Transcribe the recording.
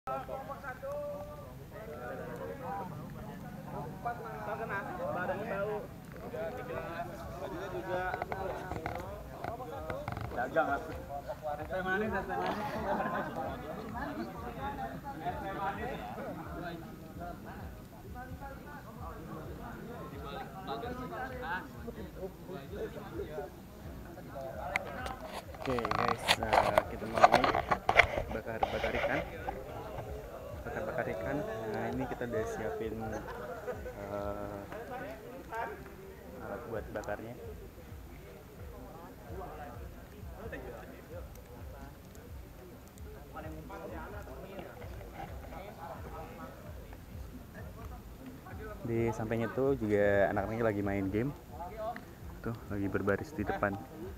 Dagang aku. Es manis. Oke guys, kita mau bakar ikan. Nah ini kita udah siapin alat buat bakarnya. Di sampingnya tuh juga anak-anaknya lagi main game. Tuh lagi berbaris di depan.